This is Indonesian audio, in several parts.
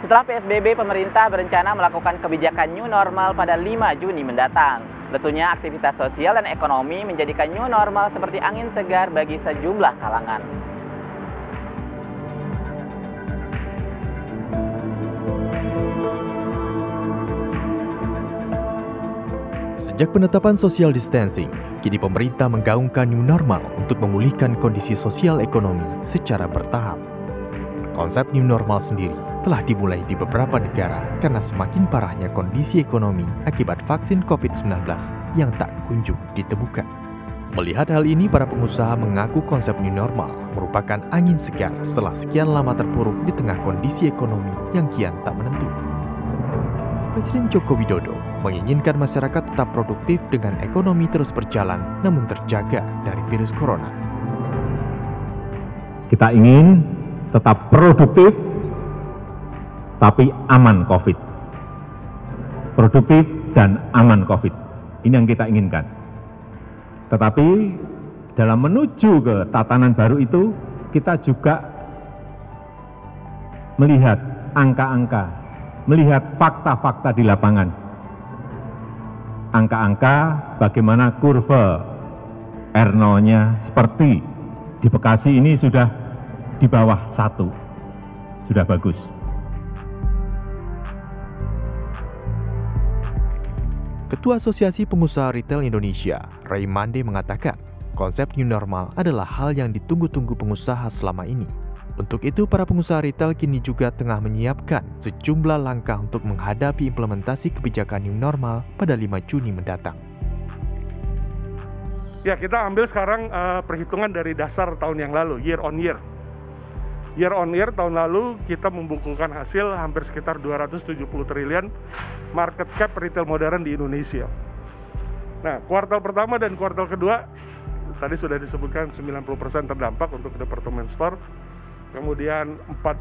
Setelah PSBB, pemerintah berencana melakukan kebijakan new normal pada 5 Juni mendatang. Lesunya aktivitas sosial dan ekonomi menjadikan new normal seperti angin segar bagi sejumlah kalangan. Sejak penetapan social distancing, kini pemerintah menggaungkan new normal untuk memulihkan kondisi sosial ekonomi secara bertahap. Konsep new normal sendiri telah dimulai di beberapa negara karena semakin parahnya kondisi ekonomi akibat vaksin COVID-19 yang tak kunjung ditemukan. Melihat hal ini, para pengusaha mengaku konsep new normal merupakan angin segar setelah sekian lama terpuruk di tengah kondisi ekonomi yang kian tak menentu. Presiden Joko Widodo menginginkan masyarakat tetap produktif dengan ekonomi terus berjalan namun terjaga dari virus corona. Kita ingin tetap produktif tapi aman COVID. Produktif dan aman COVID. Ini yang kita inginkan. Tetapi dalam menuju ke tatanan baru itu, kita juga melihat angka-angka, melihat fakta-fakta di lapangan. Angka-angka bagaimana kurva R0-nya seperti di Bekasi ini sudah di bawah 1. Sudah bagus. Ketua Asosiasi Pengusaha Retail Indonesia, Ray Mande mengatakan, konsep new normal adalah hal yang ditunggu-tunggu pengusaha selama ini. Untuk itu, para pengusaha retail kini juga tengah menyiapkan sejumlah langkah untuk menghadapi implementasi kebijakan new normal pada 5 Juni mendatang. Ya, kita ambil sekarang perhitungan dari dasar tahun yang lalu, year on year. Year on year tahun lalu kita membukukan hasil hampir sekitar 270 triliun market cap retail modern di Indonesia. Nah, kuartal pertama dan kuartal kedua tadi sudah disebutkan 90% terdampak untuk department store. Kemudian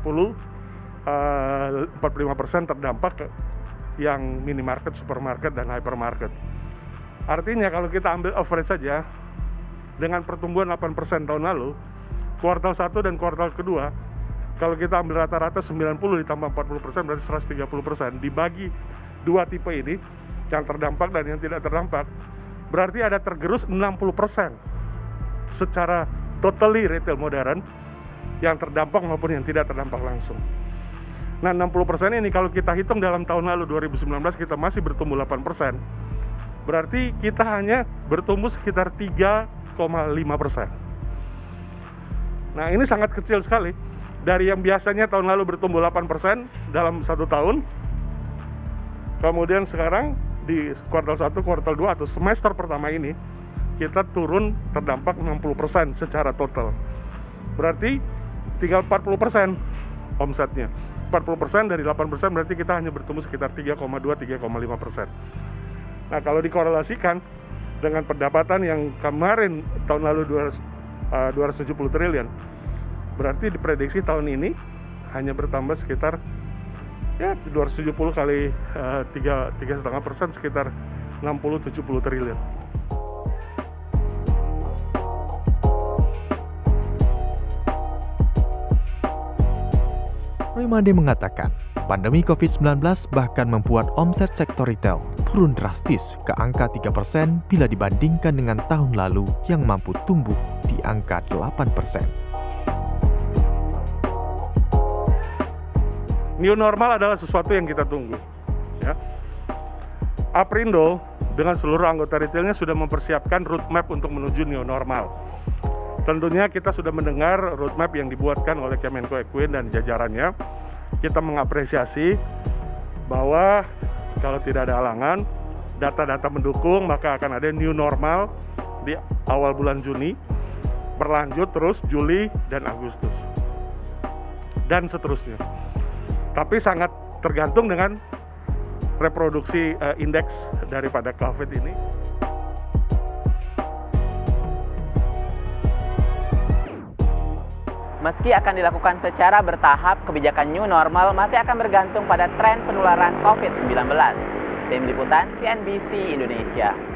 45% terdampak yang minimarket, supermarket, dan hypermarket. Artinya kalau kita ambil average saja, dengan pertumbuhan 8% tahun lalu, kuartal 1 dan kuartal kedua, kalau kita ambil rata-rata 90 ditambah 40% berarti 130%. Dibagi dua tipe ini, yang terdampak dan yang tidak terdampak, berarti ada tergerus 60% secara totally retail modern, yang terdampak maupun yang tidak terdampak langsung. Nah, 60% ini kalau kita hitung dalam tahun lalu 2019 kita masih bertumbuh 8%. Berarti kita hanya bertumbuh sekitar 3,5%. Nah, ini sangat kecil sekali. Dari yang biasanya tahun lalu bertumbuh 8% dalam satu tahun, kemudian sekarang di kuartal 1, kuartal 2 atau semester pertama ini, kita turun terdampak 60% secara total. Berarti tinggal 40% omsetnya. 40% dari 8% berarti kita hanya bertumbuh sekitar 3,2-3,5%. Nah, kalau dikorelasikan dengan pendapatan yang kemarin tahun lalu 270 triliun, berarti diprediksi tahun ini hanya bertambah sekitar 270 kali 3,5% sekitar 60-70 triliun. Ray Mande mengatakan, pandemi COVID-19 bahkan membuat omset sektor retail turun drastis ke angka 3% bila dibandingkan dengan tahun lalu yang mampu tumbuh di angka 8%. New normal adalah sesuatu yang kita tunggu. Ya. Aprindo dengan seluruh anggota retailnya sudah mempersiapkan roadmap untuk menuju new normal. Tentunya kita sudah mendengar roadmap yang dibuatkan oleh Kemenko Equine dan jajarannya. Kita mengapresiasi bahwa kalau tidak ada halangan, data-data mendukung, maka akan ada new normal di awal bulan Juni, berlanjut terus Juli dan Agustus, dan seterusnya. Tapi sangat tergantung dengan reproduksi indeks daripada COVID ini. Meski akan dilakukan secara bertahap, kebijakan new normal masih akan bergantung pada tren penularan COVID-19. Tim Liputan CNBC Indonesia.